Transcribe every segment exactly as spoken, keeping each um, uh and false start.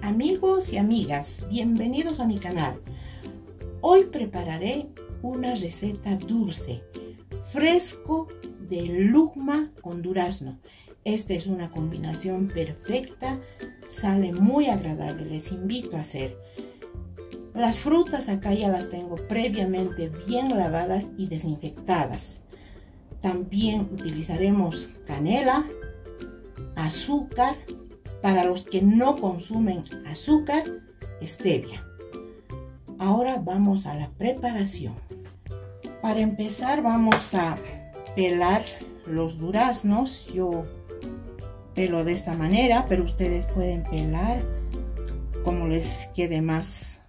Amigos y amigas, bienvenidos a mi canal. Hoy prepararé una receta dulce, fresco de lúcma con durazno. Esta es una combinación perfecta, sale muy agradable, les invito a hacer. Las frutas acá ya las tengo previamente bien lavadas y desinfectadas. También utilizaremos canela, azúcar, para los que no consumen azúcar, stevia. Ahora vamos a la preparación. Para empezar vamos a pelar los duraznos. Yo pelo de esta manera, pero ustedes pueden pelar como les quede más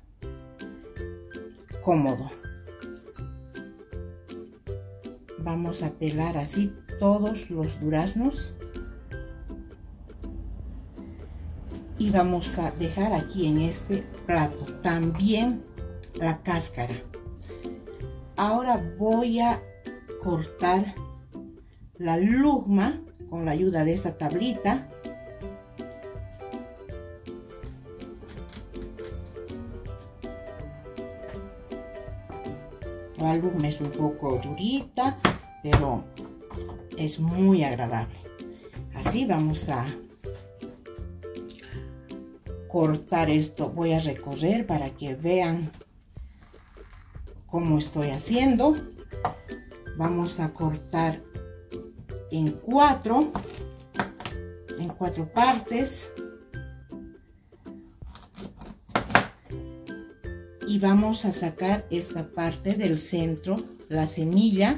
cómodo. Vamos a pelar así todos los duraznos. Y vamos a dejar aquí en este plato también la cáscara. Ahora voy a cortar la lúcma con la ayuda de esta tablita. La lúcma es un poco durita, pero es muy agradable. Así vamos a cortar esto. Voy a recorrer para que vean cómo estoy haciendo. Vamos a cortar en cuatro en cuatro partes y vamos a sacar esta parte del centro, la semilla.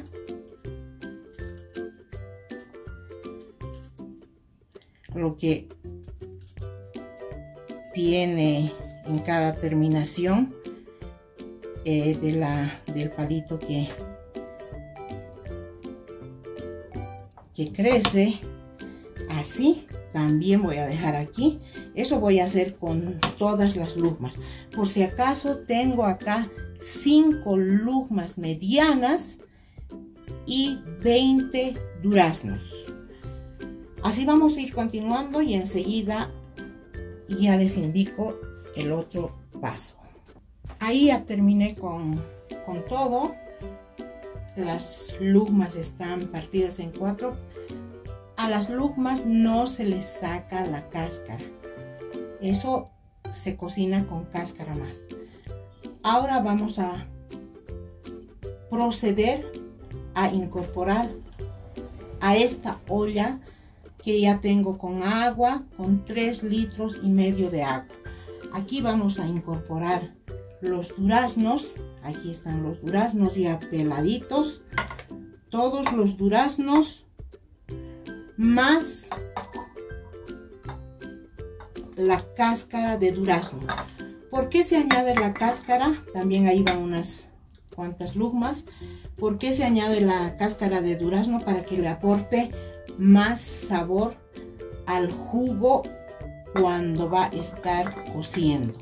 Lo que tiene en cada terminación eh, de la, del palito que, que crece. Así también voy a dejar aquí. Eso voy a hacer con todas las lúcmas. Por si acaso tengo acá cinco lúcmas medianas y veinte duraznos. Así vamos a ir continuando y enseguida ya les indico el otro paso. Ahí ya terminé con, con todo. Las lúcmas están partidas en cuatro. A las lúcmas no se les saca la cáscara. Eso se cocina con cáscara más. Ahora vamos a proceder a incorporar a esta olla que ya tengo con agua, con tres litros y medio de agua. Aquí vamos a incorporar los duraznos. Aquí están los duraznos ya peladitos. Todos los duraznos más la cáscara de durazno. ¿Por qué se añade la cáscara? También ahí van unas cuantas lúcmas. ¿Por qué se añade la cáscara de durazno? Para que le aporte más sabor al jugo cuando va a estar cociendo.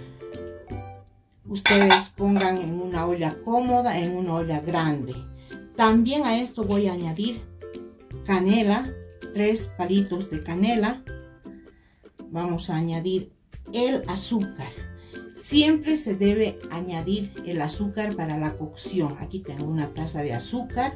Ustedes pongan en una olla cómoda, en una olla grande. También a esto voy a añadir canela, tres palitos de canela. Vamos a añadir el azúcar. Siempre se debe añadir el azúcar para la cocción. Aquí tengo una taza de azúcar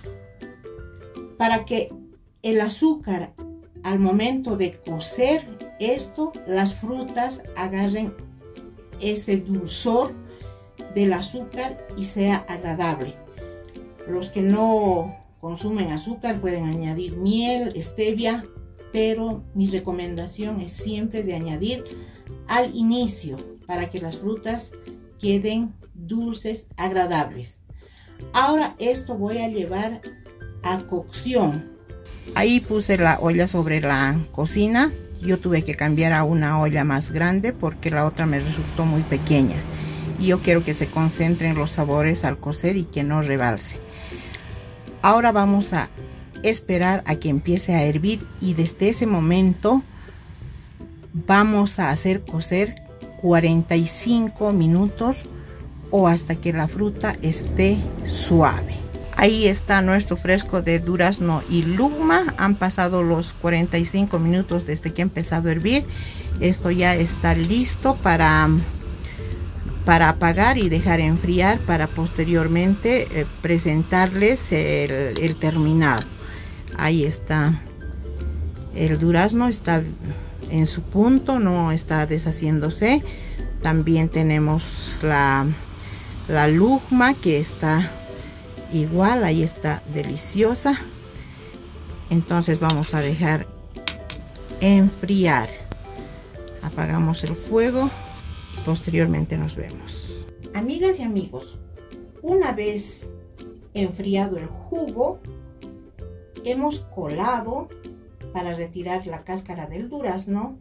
para que el azúcar al momento de cocer esto, las frutas agarren ese dulzor del azúcar y sea agradable. Los que no consumen azúcar pueden añadir miel, stevia, pero mi recomendación es siempre de añadir al inicio para que las frutas queden dulces, agradables. Ahora esto voy a llevar a cocción. Ahí puse la olla sobre la cocina. Yo tuve que cambiar a una olla más grande porque la otra me resultó muy pequeña. Y yo quiero que se concentren los sabores al cocer y que no rebalse. Ahora vamos a esperar a que empiece a hervir y desde ese momento vamos a hacer cocer cuarenta y cinco minutos o hasta que la fruta esté suave. Ahí está nuestro fresco de durazno y lúcuma. Han pasado los cuarenta y cinco minutos desde que ha empezado a hervir. Esto ya está listo para, para apagar y dejar enfriar para posteriormente eh, presentarles el, el terminado. Ahí está el durazno, está en su punto, no está deshaciéndose. También tenemos la, la lúcuma que está igual, ahí está deliciosa. Entonces vamos a dejar enfriar. Apagamos el fuego, posteriormente nos vemos. Amigas y amigos, una vez enfriado el jugo, hemos colado para retirar la cáscara del durazno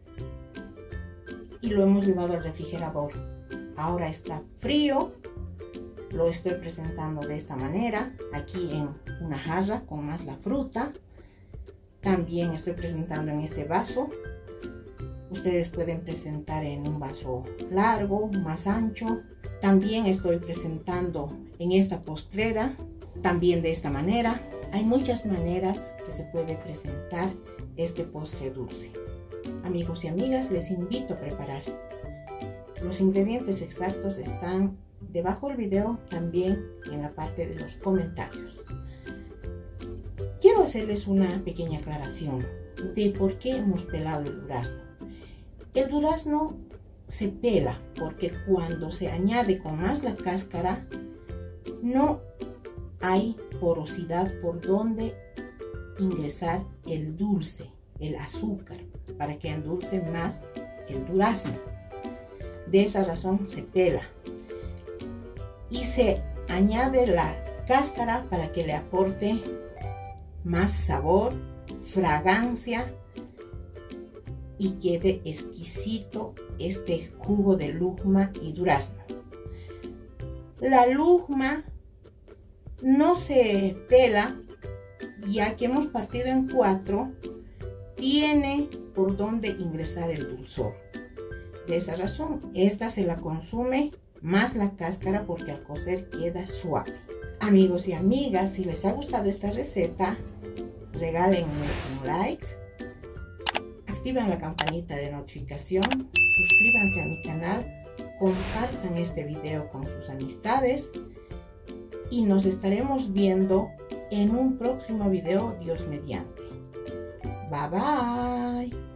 y lo hemos llevado al refrigerador. Ahora está frío. Lo estoy presentando de esta manera, aquí en una jarra con más la fruta. También estoy presentando en este vaso. Ustedes pueden presentar en un vaso largo, más ancho. También estoy presentando en esta postrera, también de esta manera. Hay muchas maneras que se puede presentar este postre dulce. Amigos y amigas, les invito a preparar. Los ingredientes exactos están debajo del video, también en la parte de los comentarios. Quiero hacerles una pequeña aclaración de por qué hemos pelado el durazno. El durazno se pela porque cuando se añade con más la cáscara no hay porosidad por donde ingresar el dulce, el azúcar, para que endulce más el durazno. De esa razón se pela. Y se añade la cáscara para que le aporte más sabor, fragancia y quede exquisito este jugo de lúcuma y durazno. La lúcuma no se pela, ya que hemos partido en cuatro, tiene por donde ingresar el dulzor. De esa razón, esta se la consume más la cáscara porque al cocer queda suave. Amigos y amigas, si les ha gustado esta receta, regálenme un like, activen la campanita de notificación, suscríbanse a mi canal, compartan este video con sus amistades y nos estaremos viendo en un próximo video, Dios mediante. Bye bye.